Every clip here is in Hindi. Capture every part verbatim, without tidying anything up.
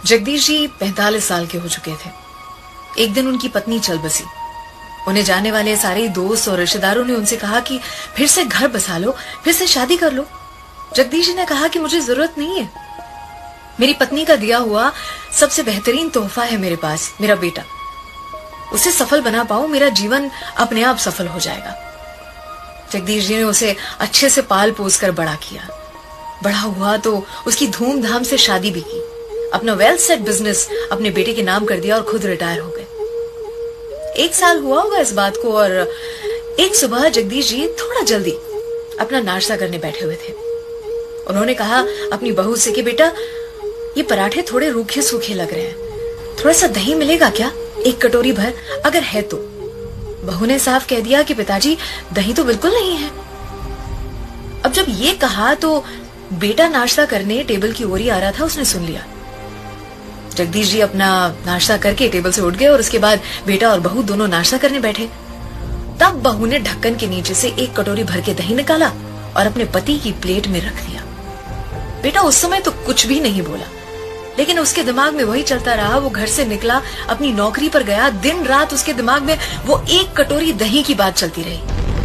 जगदीश जी पैंतालीस साल के हो चुके थे। एक दिन उनकी पत्नी चल बसी। उन्हें जाने वाले सारे दोस्त और रिश्तेदारों ने उनसे कहा कि फिर से घर बसा लो, फिर से शादी कर लो। जगदीश जी ने कहा कि मुझे जरूरत नहीं है। मेरी पत्नी का दिया हुआ सबसे बेहतरीन तोहफा है मेरे पास, मेरा बेटा। उसे सफल बना पाऊं, मेरा जीवन अपने आप सफल हो जाएगा। जगदीश जी ने उसे अच्छे से पाल पोस कर बड़ा किया। बड़ा हुआ तो उसकी धूमधाम से शादी भी की। अपना वेल सेट बिजनेस अपने बेटे के नाम कर दिया और खुद रिटायर हो गए। एक साल हुआ होगा इस बात को और एक सुबह जगदीश जी थोड़ा जल्दी अपना नाश्ता करने बैठे हुए थे। उन्होंने कहा अपनी बहू से कि बेटा, ये पराठे थोड़े रूखे सूखे लग रहे हैं, थोड़ा सा दही मिलेगा क्या, एक कटोरी भर, अगर है तो। बहू ने साफ कह दिया कि पिताजी दही तो बिल्कुल नहीं है। अब जब ये कहा तो बेटा नाश्ता करने टेबल की ओर ही आ रहा था, उसने सुन लिया। जगदीश जी अपना नाश्ता करके टेबल से उठ गए और उसके बाद बेटा और बहू दोनों नाश्ता करने बैठे। तब बहू ने ढक्कन के नीचे से एक कटोरी भर के दही निकाला और अपने पति की प्लेट में रख दिया। बेटा उस समय तो कुछ भी नहीं बोला, लेकिन उसके दिमाग में वही चलता रहा। वो घर से निकला, अपनी नौकरी पर गया, दिन रात उसके दिमाग में वो एक कटोरी दही की बात चलती रही।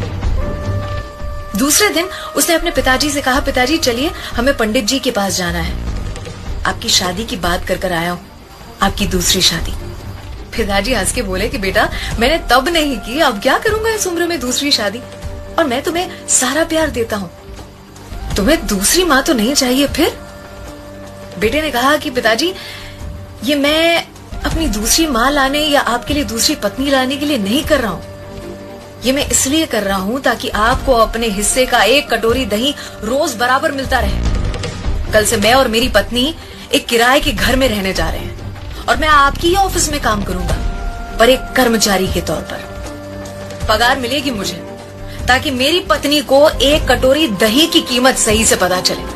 दूसरे दिन उसने अपने पिताजी से कहा, पिताजी चलिए हमें पंडित जी के पास जाना है, आपकी शादी की बात कर कर आया हूं, आपकी दूसरी शादी। पिताजी हंस के बोले कि बेटा मैंने तब नहीं की, अब क्या करूंगा इस उम्र में दूसरी शादी, और मैं तुम्हें सारा प्यार देता हूं, तुम्हें दूसरी माँ तो नहीं चाहिए फिर? बेटे ने कहा कि पिताजी ये मैं अपनी दूसरी माँ लाने या आपके लिए दूसरी पत्नी लाने के लिए नहीं कर रहा हूं, ये मैं इसलिए कर रहा हूं ताकि आपको अपने हिस्से का एक कटोरी दही रोज बराबर मिलता रहे। कल से मैं और मेरी पत्नी एक किराए के घर में रहने जा रहे हैं और मैं आपकी ही ऑफिस में काम करूंगा, पर एक कर्मचारी के तौर पर। पगार मिलेगी मुझे ताकि मेरी पत्नी को एक कटोरी दही की कीमत सही से पता चले।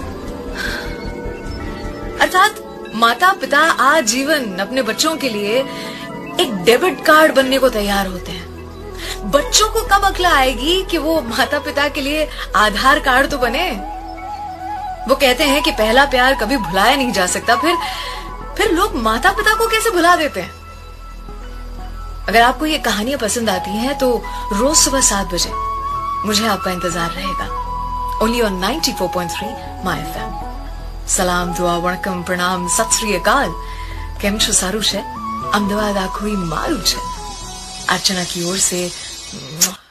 अर्थात माता पिता आजीवन अपने बच्चों के लिए एक डेबिट कार्ड बनने को तैयार होते हैं। बच्चों को कब अक्ल आएगी कि वो माता पिता के लिए आधार कार्ड तो बने। वो कहते हैं कि पहला प्यार कभी भुलाया नहीं जा सकता, फिर फिर लोग माता पिता को कैसे भुला देते हैं। अगर आपको ये कहानियां पसंद आती हैं तो रोज सुबह सात बजे मुझे आपका इंतजार रहेगा, only on ninety four point three my FM. सलाम, दुआ, वणकम, प्रणाम, सत श्री अकाल। केम छो, सारू छे? अमदावाद आखोई मारू छे। अर्चना की ओर से